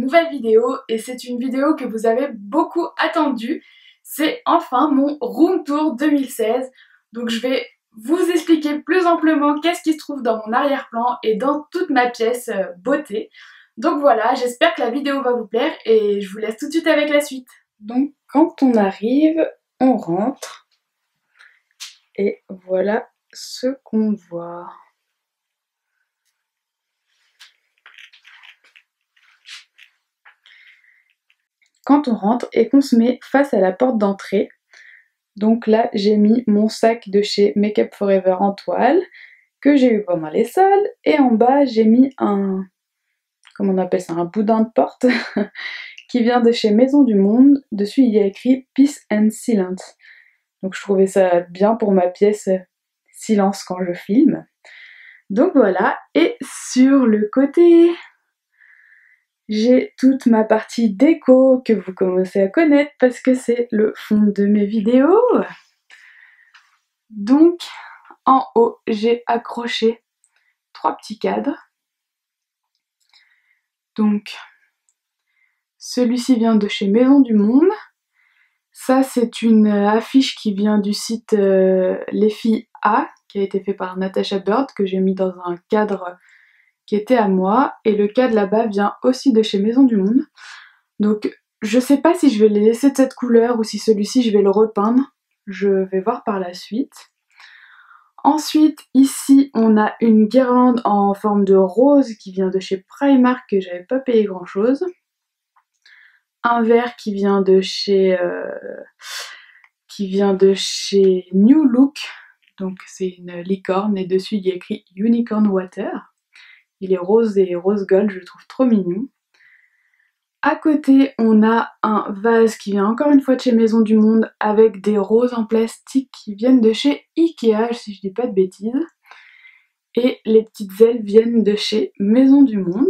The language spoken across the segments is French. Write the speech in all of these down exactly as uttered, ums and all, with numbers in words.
nouvelle vidéo et c'est une vidéo que vous avez beaucoup attendue. C'est enfin mon room tour deux mille seize. Donc je vais vous expliquer plus amplement qu'est-ce qui se trouve dans mon arrière-plan et dans toute ma pièce euh, beauté. Donc voilà, j'espère que la vidéo va vous plaire et je vous laisse tout de suite avec la suite. Donc quand on arrive, on rentre et voilà ce qu'on voit. Quand on rentre et qu'on se met face à la porte d'entrée, donc là j'ai mis mon sac de chez Make Up For Ever en toile que j'ai eu pendant les soldes et en bas j'ai mis un, comment on appelle ça, un boudin de porte qui vient de chez Maison du Monde. Dessus il y a écrit Peace and Silence, donc je trouvais ça bien pour ma pièce silence quand je filme. Donc voilà, et sur le côté j'ai toute ma partie déco que vous commencez à connaître parce que c'est le fond de mes vidéos. Donc en haut j'ai accroché trois petits cadres. Donc celui-ci vient de chez Maison du Monde. Ça c'est une affiche qui vient du site euh, Les Filles A, qui a été fait par Natasha Bird, que j'ai mis dans un cadre qui était à moi, et le cadre là-bas vient aussi de chez Maison du Monde. Donc je sais pas si je vais les laisser de cette couleur ou si celui-ci je vais le repeindre, je vais voir par la suite. Ensuite ici on a une guirlande en forme de rose qui vient de chez Primark que j'avais pas payé grand chose. Un verre qui vient de chez euh, qui vient de chez New Look, donc c'est une licorne et dessus il y a écrit Unicorn Water. Il est rose et rose gold, je le trouve trop mignon. À côté, on a un vase qui vient encore une fois de chez Maison du Monde avec des roses en plastique qui viennent de chez Ikea, si je dis pas de bêtises. Et les petites ailes viennent de chez Maison du Monde.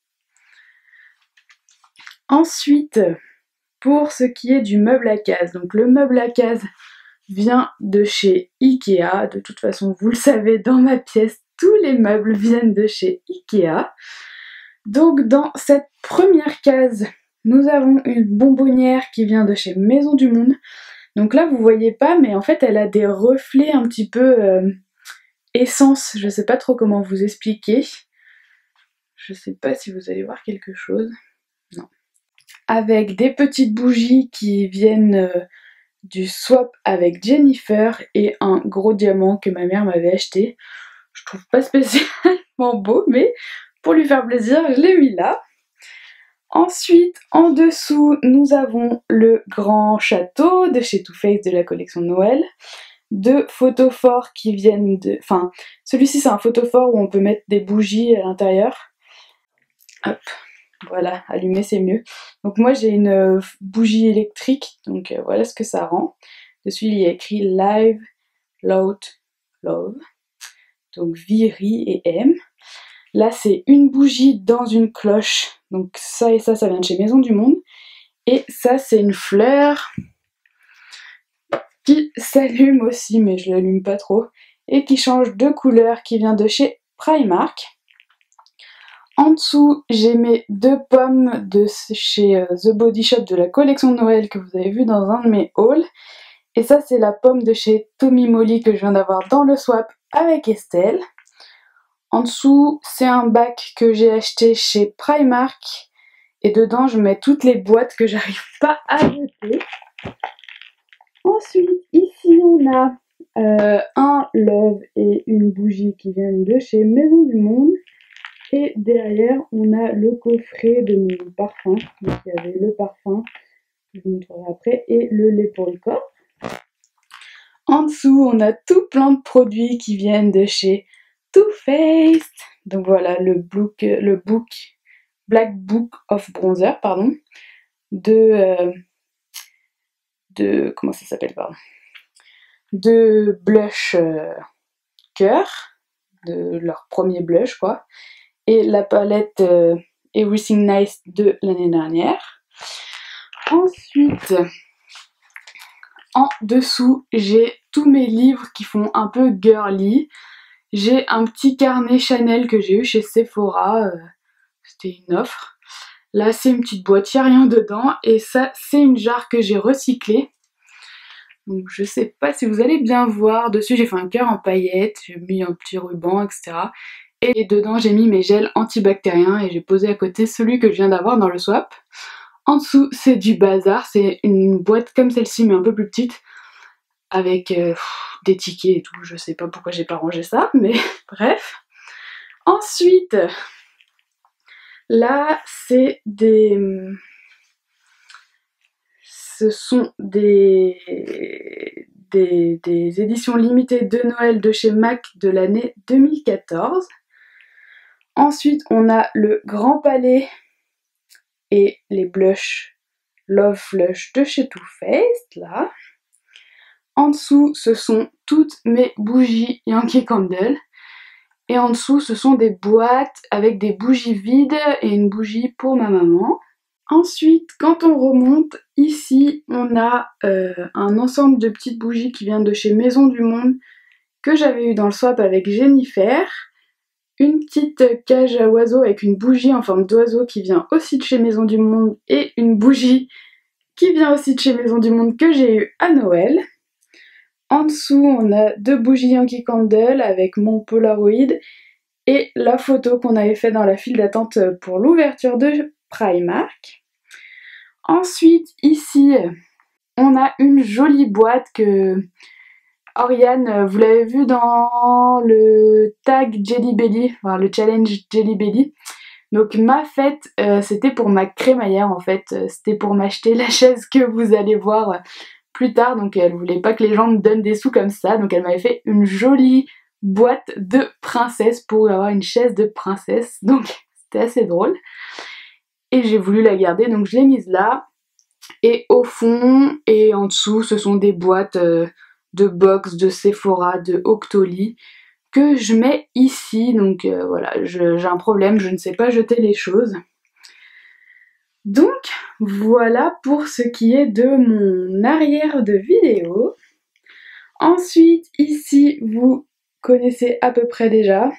Ensuite, pour ce qui est du meuble à case, donc le meuble à case vient de chez Ikea. De toute façon, vous le savez, dans ma pièce, tous les meubles viennent de chez Ikea. Donc dans cette première case, nous avons une bonbonnière qui vient de chez Maison du Monde. Donc là vous voyez pas, mais en fait elle a des reflets un petit peu euh, essence, je sais pas trop comment vous expliquer. Je sais pas si vous allez voir quelque chose. Non. Avec des petites bougies qui viennent euh, du swap avec Jennifer et un gros diamant que ma mère m'avait acheté. Je trouve pas spécialement beau, mais pour lui faire plaisir, je l'ai mis là. Ensuite, en dessous, nous avons le grand château de chez Too Faced de la collection Noël. Deux photophores qui viennent de... Enfin, celui-ci c'est un photophore où on peut mettre des bougies à l'intérieur. Hop, voilà, allumer c'est mieux. Donc moi j'ai une bougie électrique, donc euh, voilà ce que ça rend. Dessus il y a écrit Live, Loud, Love. Donc V, R, I et M. Là c'est une bougie dans une cloche, donc ça et ça, ça vient de chez Maison du Monde. Et ça c'est une fleur qui s'allume aussi, mais je l'allume pas trop, et qui change de couleur, qui vient de chez Primark. En dessous j'ai mes deux pommes de chez The Body Shop de la collection de Noël que vous avez vu dans un de mes hauls. Et ça c'est la pomme de chez Tommy Moly que je viens d'avoir dans le swap avec Estelle. En dessous, c'est un bac que j'ai acheté chez Primark. Et dedans, je mets toutes les boîtes que j'arrive pas à jeter. Ensuite, ici, on a euh, un love et une bougie qui viennent de chez Maison du Monde. Et derrière, on a le coffret de mon parfum. Donc, il y avait le parfum, je vous montrerai après, et le lait pour le corps. En dessous, on a tout plein de produits qui viennent de chez Too Faced. Donc voilà, le book, le book Black Book of Bronzer, pardon, de, euh, de comment ça s'appelle, pardon, de blush euh, cœur, de leur premier blush quoi, et la palette euh, Everything Nice de l'année dernière. Ensuite, en dessous, j'ai tous mes livres qui font un peu girly. J'ai un petit carnet Chanel que j'ai eu chez Sephora, euh, c'était une offre. Là c'est une petite boîte, il n'y a rien dedans. Et ça c'est une jarre que j'ai recyclée. Donc je sais pas si vous allez bien voir. Dessus j'ai fait un cœur en paillettes, j'ai mis un petit ruban, et cetera. Et dedans j'ai mis mes gels antibactériens et j'ai posé à côté celui que je viens d'avoir dans le swap. En dessous c'est du bazar, c'est une boîte comme celle-ci mais un peu plus petite. Avec euh, pff, des tickets et tout, je sais pas pourquoi j'ai pas rangé ça, mais bref. Ensuite, là c'est des... Ce sont des... Des, des éditions limitées de Noël de chez MAC de l'année deux mille quatorze. Ensuite, on a le Grand Palais et les blushs Love Flush de chez Too Faced, là. En dessous, ce sont toutes mes bougies Yankee Candle. Et en dessous, ce sont des boîtes avec des bougies vides et une bougie pour ma maman. Ensuite, quand on remonte, ici, on a euh, un ensemble de petites bougies qui vient de chez Maison du Monde que j'avais eu dans le swap avec Jennifer. Une petite cage à oiseaux avec une bougie en forme d'oiseau qui vient aussi de chez Maison du Monde et une bougie qui vient aussi de chez Maison du Monde que j'ai eu à Noël. En dessous, on a deux bougies Yankee Candle avec mon Polaroid et la photo qu'on avait fait dans la file d'attente pour l'ouverture de Primark. Ensuite, ici, on a une jolie boîte que Oriane, vous l'avez vu dans le tag Jelly Belly, enfin le challenge Jelly Belly. Donc ma fête, euh, c'était pour ma crémaillère en fait, c'était pour m'acheter la chaise que vous allez voir plus tard. Donc elle voulait pas que les gens me donnent des sous comme ça, donc elle m'avait fait une jolie boîte de princesse pour avoir une chaise de princesse. Donc c'était assez drôle. Et j'ai voulu la garder, donc je l'ai mise là. Et au fond et en dessous, ce sont des boîtes euh, de box, de Sephora, de Octoly que je mets ici. Donc euh, voilà, j'ai un problème, je ne sais pas jeter les choses. Donc voilà pour ce qui est de mon arrière de vidéo. Ensuite, ici, vous connaissez à peu près déjà.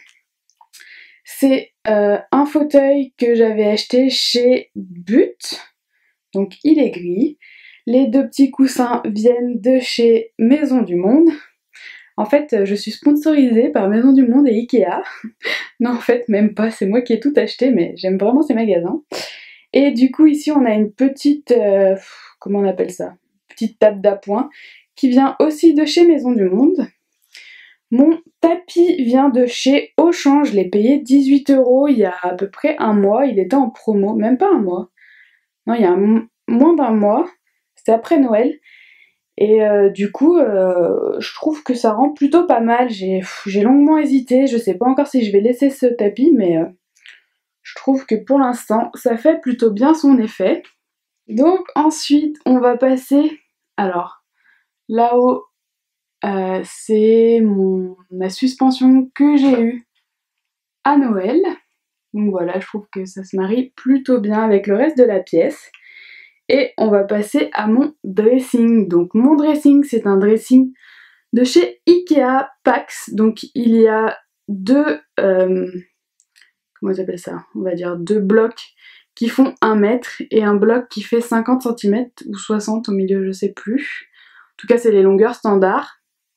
C'est euh, un fauteuil que j'avais acheté chez But. Donc il est gris. Les deux petits coussins viennent de chez Maison du Monde. En fait, je suis sponsorisée par Maison du Monde et Ikea. Non, en fait, même pas, c'est moi qui ai tout acheté, mais j'aime vraiment ces magasins. Et du coup, ici, on a une petite... Euh, comment on appelle ça? Petite table d'appoint qui vient aussi de chez Maison du Monde. Mon tapis vient de chez Auchan, je l'ai payé dix-huit euros il y a à peu près un mois, il était en promo, même pas un mois. Non, il y a un, moins d'un mois, c'était après Noël. Et euh, du coup, euh, je trouve que ça rend plutôt pas mal. J'ai longuement hésité, je sais pas encore si je vais laisser ce tapis, mais euh, je trouve que pour l'instant, ça fait plutôt bien son effet. Donc ensuite, on va passer... Alors, là-haut, euh, c'est mon ma suspension que j'ai eue à Noël. Donc voilà, je trouve que ça se marie plutôt bien avec le reste de la pièce. Et on va passer à mon dressing. Donc mon dressing, c'est un dressing de chez Ikea Pax. Donc il y a deux... Euh, comment ça s'appelle ça? On va dire deux blocs qui font un mètre et un bloc qui fait cinquante centimètres ou soixante au milieu, je sais plus. En tout cas, c'est les longueurs standards.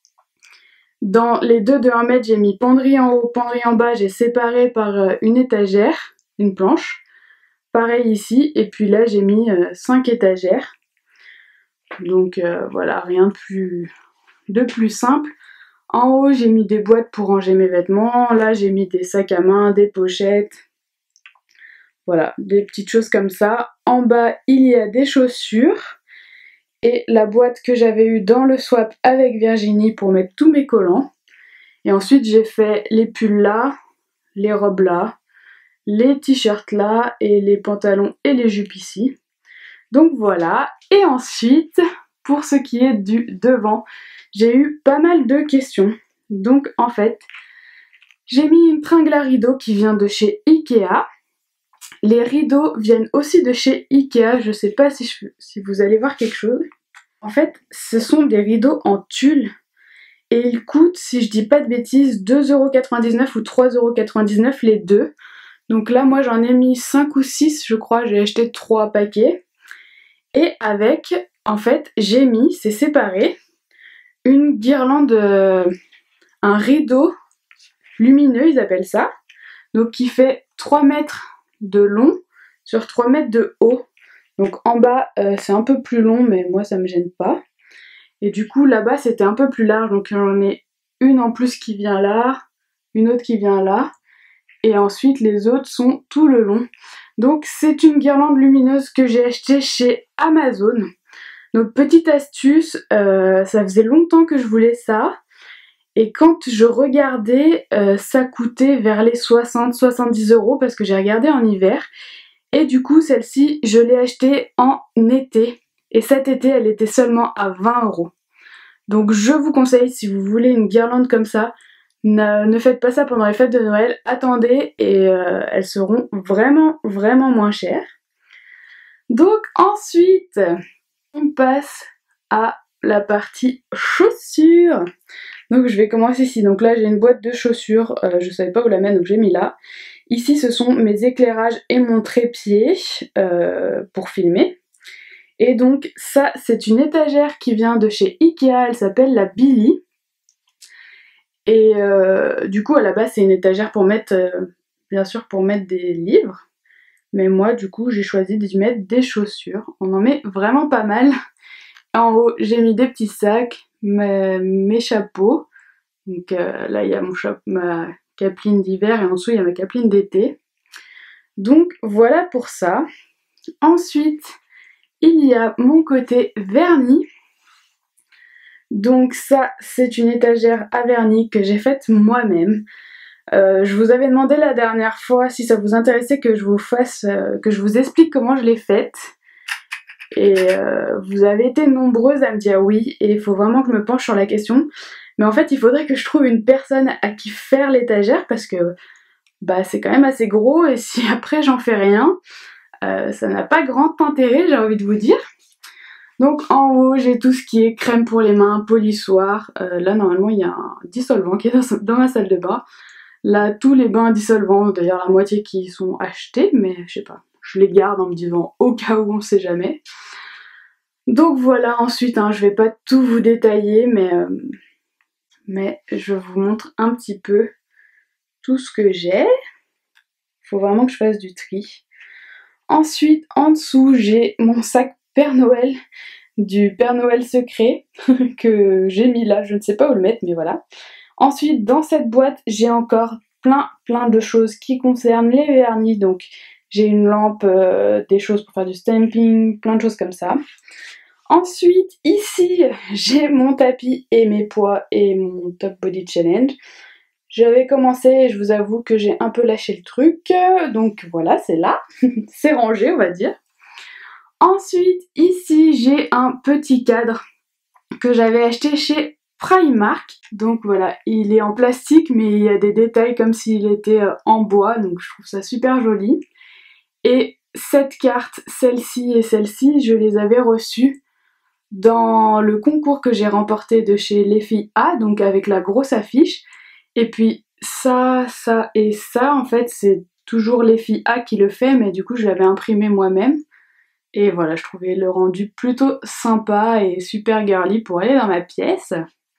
Dans les deux de un mètre, j'ai mis penderie en haut, penderie en bas, j'ai séparé par une étagère, une planche. Pareil ici, et puis là j'ai mis euh, cinq étagères. Donc euh, voilà, rien de plus, de plus simple. En haut, j'ai mis des boîtes pour ranger mes vêtements. Là, j'ai mis des sacs à main, des pochettes. Voilà, des petites choses comme ça. En bas, il y a des chaussures. Et la boîte que j'avais eue dans le swap avec Virginie pour mettre tous mes collants. Et ensuite, j'ai fait les pulls là, les robes là, les t-shirts là, et les pantalons et les jupes ici. Donc voilà. Et ensuite, pour ce qui est du devant, j'ai eu pas mal de questions. Donc en fait, j'ai mis une tringle à rideaux qui vient de chez Ikea. Les rideaux viennent aussi de chez Ikea, je sais pas si, je, si vous allez voir quelque chose. En fait, ce sont des rideaux en tulle et ils coûtent, si je dis pas de bêtises, deux euros quatre-vingt-dix-neuf ou trois euros quatre-vingt-dix-neuf les deux. Donc là moi j'en ai mis cinq ou six je crois, j'ai acheté trois paquets. Et avec, en fait, j'ai mis, c'est séparé, une guirlande, euh, un rideau lumineux ils appellent ça. Donc qui fait trois mètres de long sur trois mètres de haut. Donc en bas euh, c'est un peu plus long mais moi ça me gêne pas. Et du coup là-bas c'était un peu plus large, donc j'en ai une en plus qui vient là, une autre qui vient là, et ensuite les autres sont tout le long. Donc c'est une guirlande lumineuse que j'ai achetée chez Amazon. Donc petite astuce, euh, ça faisait longtemps que je voulais ça, et quand je regardais euh, ça coûtait vers les soixante à soixante-dix euros parce que j'ai regardé en hiver, et du coup celle-ci je l'ai achetée en été. Et cet été, elle était seulement à vingt euros. Donc je vous conseille, si vous voulez une guirlande comme ça, ne, ne faites pas ça pendant les fêtes de Noël. Attendez et euh, elles seront vraiment, vraiment moins chères. Donc ensuite, on passe à la partie chaussures. Donc je vais commencer ici. Donc là, j'ai une boîte de chaussures. Euh, je ne savais pas où la mettre, donc j'ai mis là. Ici, ce sont mes éclairages et mon trépied euh, pour filmer. Et donc ça c'est une étagère qui vient de chez Ikea, elle s'appelle la Billy. Et euh, du coup à la base c'est une étagère pour mettre, euh, bien sûr pour mettre des livres. Mais moi du coup j'ai choisi d'y mettre des chaussures. On en met vraiment pas mal. En haut j'ai mis des petits sacs, mes, mes chapeaux. Donc euh, là il y a mon chapeau, ma capeline d'hiver et en dessous il y a ma capeline d'été. Donc voilà pour ça. Ensuite il y a mon côté vernis. Donc ça, c'est une étagère à vernis que j'ai faite moi-même. Euh, je vous avais demandé la dernière fois si ça vous intéressait que je vous fasse, euh, que je vous explique comment je l'ai faite. Et euh, vous avez été nombreuses à me dire oui, et il faut vraiment que je me penche sur la question. Mais en fait, il faudrait que je trouve une personne à qui faire l'étagère parce que bah, c'est quand même assez gros et si après j'en fais rien, euh, ça n'a pas grand intérêt, j'ai envie de vous dire. Donc en haut j'ai tout ce qui est crème pour les mains, polissoir, euh, là normalement il y a un dissolvant qui est dans, dans ma salle de bain. Là tous les bains dissolvants, d'ailleurs la moitié qui sont achetés, mais je sais pas, je les garde en me disant au cas où on sait jamais. Donc voilà, ensuite hein, je vais pas tout vous détailler mais, euh, mais je vous montre un petit peu tout ce que j'ai. Faut vraiment que je fasse du tri. Ensuite en dessous j'ai mon sac Père Noël, du Père Noël secret que j'ai mis là, je ne sais pas où le mettre mais voilà. Ensuite dans cette boîte j'ai encore plein plein de choses qui concernent les vernis, donc j'ai une lampe, euh, des choses pour faire du stamping, plein de choses comme ça. Ensuite ici j'ai mon tapis et mes poids et mon top body challenge. J'avais commencé et je vous avoue que j'ai un peu lâché le truc, donc voilà c'est là, c'est rangé on va dire. Ensuite, ici, j'ai un petit cadre que j'avais acheté chez Primark. Donc voilà, il est en plastique, mais il y a des détails comme s'il était en bois, donc je trouve ça super joli. Et cette carte, celle-ci et celle-ci, je les avais reçues dans le concours que j'ai remporté de chez Les Filles A, donc avec la grosse affiche. Et puis ça, ça et ça, en fait, c'est toujours Les Filles A qui le fait, mais du coup, je l'avais imprimé moi-même. Et voilà, je trouvais le rendu plutôt sympa et super girly pour aller dans ma pièce.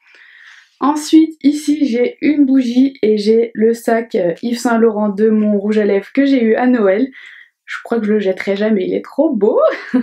Ensuite, ici, j'ai une bougie et j'ai le sac Yves Saint Laurent de mon rouge à lèvres que j'ai eu à Noël. Je crois que je le jetterai jamais, il est trop beau.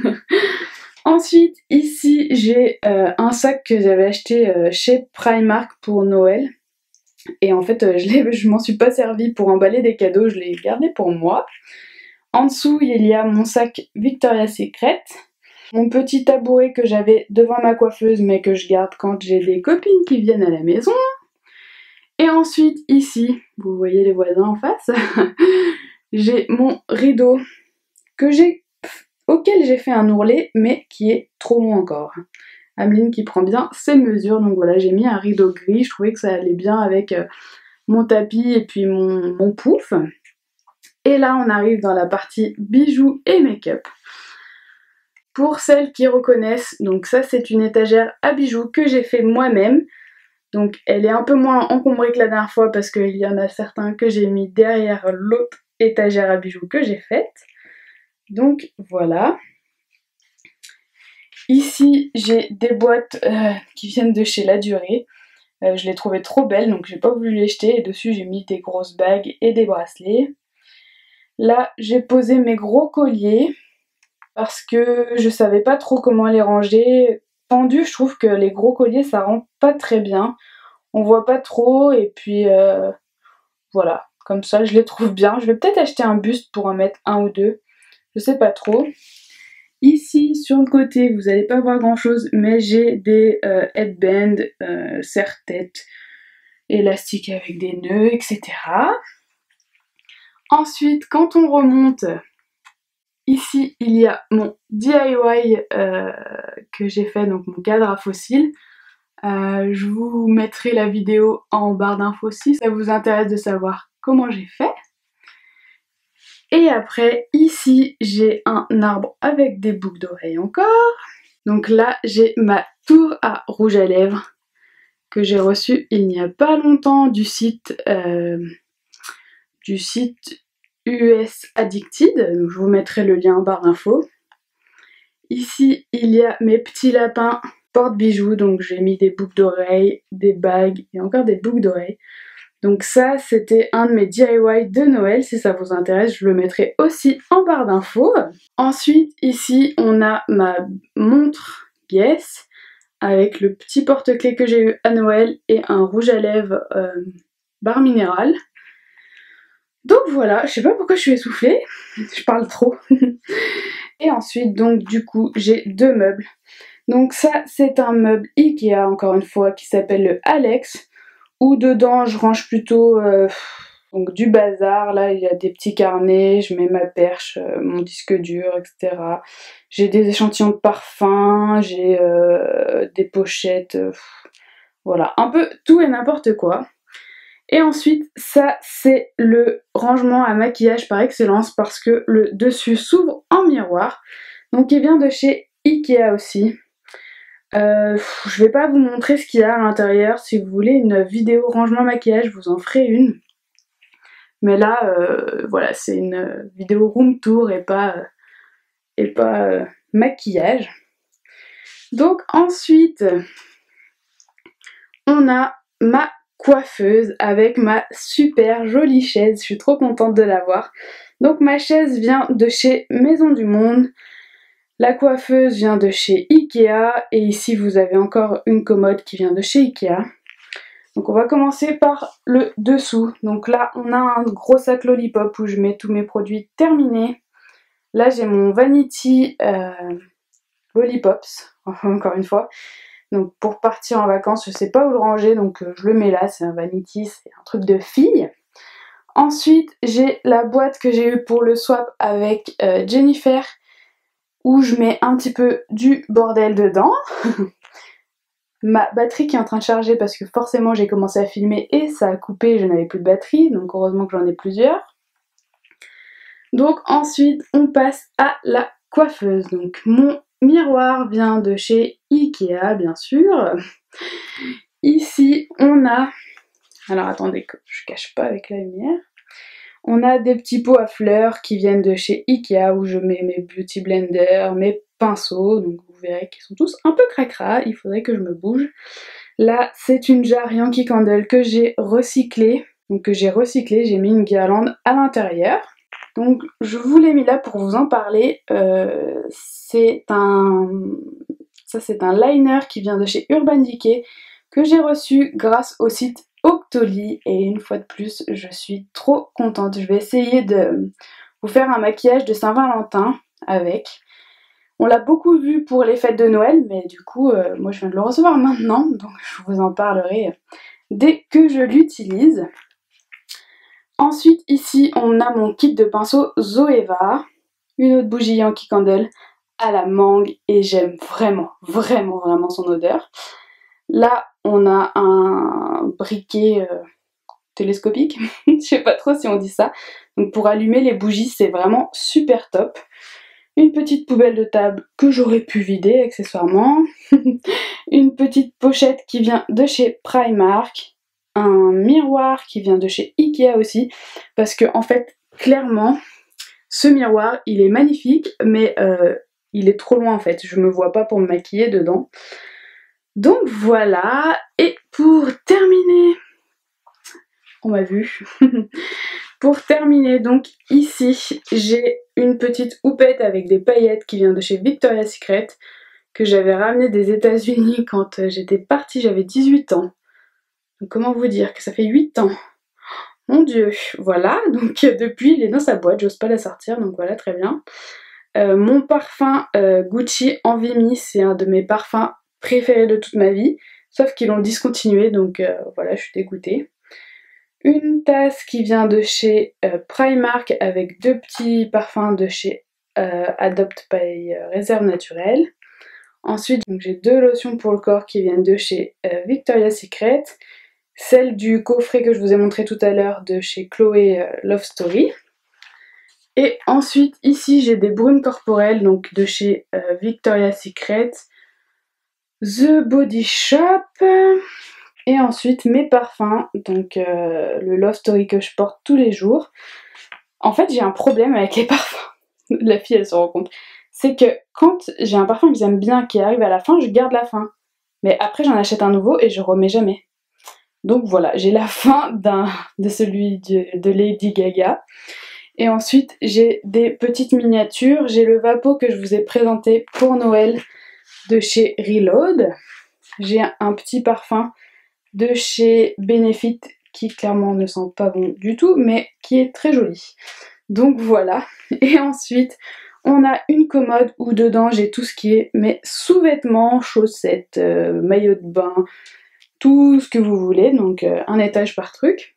Ensuite, ici, j'ai euh, un sac que j'avais acheté euh, chez Primark pour Noël. Et en fait, euh, je, je m'en suis pas servi pour emballer des cadeaux, je l'ai gardé pour moi. En dessous, il y a mon sac Victoria's Secret, mon petit tabouret que j'avais devant ma coiffeuse mais que je garde quand j'ai des copines qui viennent à la maison. Et ensuite, ici, vous voyez les voisins en face, j'ai mon rideau que j'ai, auquel j'ai fait un ourlet mais qui est trop long encore. Ameline qui prend bien ses mesures, donc voilà, j'ai mis un rideau gris, je trouvais que ça allait bien avec mon tapis et puis mon, mon pouf. Et là on arrive dans la partie bijoux et make-up. Pour celles qui reconnaissent, donc ça c'est une étagère à bijoux que j'ai fait moi-même. Donc elle est un peu moins encombrée que la dernière fois parce qu'il y en a certains que j'ai mis derrière l'autre étagère à bijoux que j'ai faite. Donc voilà. Ici j'ai des boîtes euh, qui viennent de chez La Durée. Euh, je les trouvais trop belles donc j'ai pas voulu les jeter et dessus j'ai mis des grosses bagues et des bracelets. Là j'ai posé mes gros colliers parce que je savais pas trop comment les ranger. Tendus, je trouve que les gros colliers ça rend pas très bien. On voit pas trop et puis euh, voilà, comme ça je les trouve bien. Je vais peut-être acheter un buste pour en mettre un ou deux, je sais pas trop. Ici sur le côté vous n'allez pas voir grand chose mais j'ai des euh, headbands, euh, serre-tête, élastiques avec des nœuds, et cetera. Ensuite quand on remonte, ici il y a mon D I Y euh, que j'ai fait, donc mon cadre à fossiles. Euh, je vous mettrai la vidéo en barre d'infos si ça vous intéresse de savoir comment j'ai fait. Et après, ici, j'ai un arbre avec des boucles d'oreilles encore. Donc là, j'ai ma tour à rouge à lèvres que j'ai reçue il n'y a pas longtemps du site, euh, du site U S Addicted. Donc je vous mettrai le lien en barre d'infos. Ici, il y a mes petits lapins porte-bijoux. Donc j'ai mis des boucles d'oreilles, des bagues et encore des boucles d'oreilles. Donc ça, c'était un de mes D I Y de Noël, si ça vous intéresse, je le mettrai aussi en barre d'infos. Ensuite, ici, on a ma montre Guess, avec le petit porte-clés que j'ai eu à Noël et un rouge à lèvres euh, barre minérale. Donc voilà, je sais pas pourquoi je suis essoufflée, je parle trop. Et ensuite, donc du coup, j'ai deux meubles. Donc ça, c'est un meuble Ikea, encore une fois, qui s'appelle le Alex. Où dedans je range plutôt euh, donc du bazar. Là il y a des petits carnets, je mets ma perche, euh, mon disque dur, et cetera. J'ai des échantillons de parfums, j'ai euh, des pochettes, euh, voilà, un peu tout et n'importe quoi. Et ensuite ça c'est le rangement à maquillage par excellence parce que le dessus s'ouvre en miroir. Donc il vient de chez Ikea aussi. Euh, je vais pas vous montrer ce qu'il y a à l'intérieur. Si vous voulez une vidéo rangement maquillage, je vous en ferai une. Mais là, euh, voilà, c'est une vidéo room tour et pas, euh, et pas euh, maquillage. Donc ensuite, on a ma coiffeuse avec ma super jolie chaise. Je suis trop contente de l'avoir. Donc ma chaise vient de chez Maison du Monde. La coiffeuse vient de chez Ikea et ici vous avez encore une commode qui vient de chez Ikea. Donc on va commencer par le dessous. Donc là on a un gros sac Lollipop où je mets tous mes produits terminés. Là j'ai mon Vanity euh, Lollipops, encore une fois. Donc pour partir en vacances je sais pas où le ranger donc euh, je le mets là, c'est un Vanity, c'est un truc de fille. Ensuite j'ai la boîte que j'ai eue pour le swap avec euh, Jennifer, où je mets un petit peu du bordel dedans. Ma batterie qui est en train de charger parce que forcément j'ai commencé à filmer et ça a coupé, je n'avais plus de batterie, donc heureusement que j'en ai plusieurs. Donc ensuite on passe à la coiffeuse. Donc mon miroir vient de chez Ikea bien sûr. Ici on a, alors attendez que je cache pas avec la lumière. On a des petits pots à fleurs qui viennent de chez Ikea où je mets mes beauty blenders, mes pinceaux, donc vous verrez qu'ils sont tous un peu cracra, il faudrait que je me bouge. Là c'est une jarre Yankee Candle que j'ai recyclée, donc que j'ai recyclée, j'ai mis une guirlande à l'intérieur. Donc je vous l'ai mis là pour vous en parler, euh, c'est un... ça c'est un liner qui vient de chez Urban Decay que j'ai reçu grâce au site Octoly et une fois de plus je suis trop contente. Je vais essayer de vous faire un maquillage de Saint-Valentin avec. On l'a beaucoup vu pour les fêtes de Noël mais du coup euh, moi je viens de le recevoir maintenant donc je vous en parlerai dès que je l'utilise. Ensuite ici on a mon kit de pinceau Zoeva, une autre bougie Yankee Candle à la mangue et j'aime vraiment vraiment vraiment son odeur. Là on a un briquet euh, télescopique, je sais pas trop si on dit ça, donc pour allumer les bougies c'est vraiment super top. Une petite poubelle de table que j'aurais pu vider accessoirement, une petite pochette qui vient de chez Primark, un miroir qui vient de chez Ikea aussi, parce que en fait clairement, ce miroir, il est magnifique, mais euh, il est trop loin en fait. Je me vois pas pour me maquiller dedans. Donc voilà, et pour terminer, on m'a vu. Pour terminer, donc ici, j'ai une petite houppette avec des paillettes qui vient de chez Victoria's Secret, que j'avais ramené des États-Unis quand j'étais partie, j'avais dix-huit ans. Donc comment vous dire que ça fait huit ans. Mon dieu, voilà, donc depuis il est dans sa boîte, j'ose pas la sortir, donc voilà, très bien. Euh, mon parfum euh, Gucci Envy, c'est un de mes parfums préférés de toute ma vie, sauf qu'ils l'ont discontinué, donc euh, voilà, je suis dégoûtée. Une tasse qui vient de chez euh, Primark avec deux petits parfums de chez euh, Adopt by Réserve Naturelle. Ensuite, j'ai deux lotions pour le corps qui viennent de chez euh, Victoria's Secret. Celle du coffret que je vous ai montré tout à l'heure de chez Chloé euh, Love Story. Et ensuite, ici, j'ai des brumes corporelles donc de chez euh, Victoria's Secret. The Body Shop. Et ensuite, mes parfums, donc euh, le Love Story que je porte tous les jours. En fait, j'ai un problème avec les parfums. La fille, elle se rend compte. C'est que quand j'ai un parfum que j'aime bien qui arrive à la fin, je garde la fin. Mais après, j'en achète un nouveau et je remets jamais. Donc voilà, j'ai la fin d'un de celui de, de Lady Gaga. Et ensuite, j'ai des petites miniatures. J'ai le Vapo que je vous ai présenté pour Noël de chez Reload. J'ai un petit parfum de chez Benefit qui clairement ne sent pas bon du tout, mais qui est très joli. Donc voilà. Et ensuite, on a une commode où dedans j'ai tout ce qui est mes sous-vêtements, chaussettes, euh, maillots de bain, tout ce que vous voulez, donc euh, un étage par truc.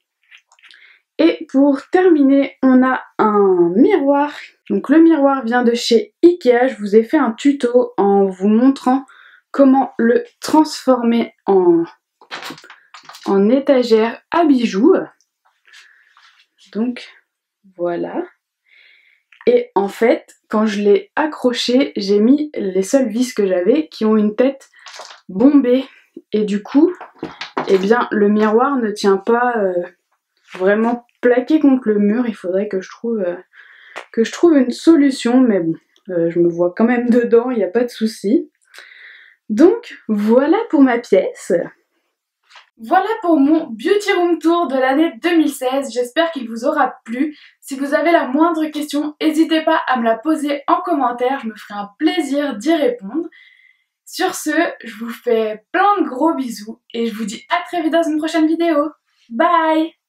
Et pour terminer, on a un miroir. Donc le miroir vient de chez Ikea. Je vous ai fait un tuto en vous montrant comment le transformer en, en étagère à bijoux. Donc voilà. Et en fait, quand je l'ai accroché, j'ai mis les seules vis que j'avais qui ont une tête bombée. Et du coup, eh bien, le miroir ne tient pas euh, vraiment plaqué contre le mur. Il faudrait que je trouve, euh, que je trouve une solution, mais bon, euh, je me vois quand même dedans, il n'y a pas de souci. Donc, voilà pour ma pièce. Voilà pour mon Beauty Room Tour de l'année deux mille seize, j'espère qu'il vous aura plu. Si vous avez la moindre question, n'hésitez pas à me la poser en commentaire, je me ferai un plaisir d'y répondre. Sur ce, je vous fais plein de gros bisous et je vous dis à très vite dans une prochaine vidéo. Bye!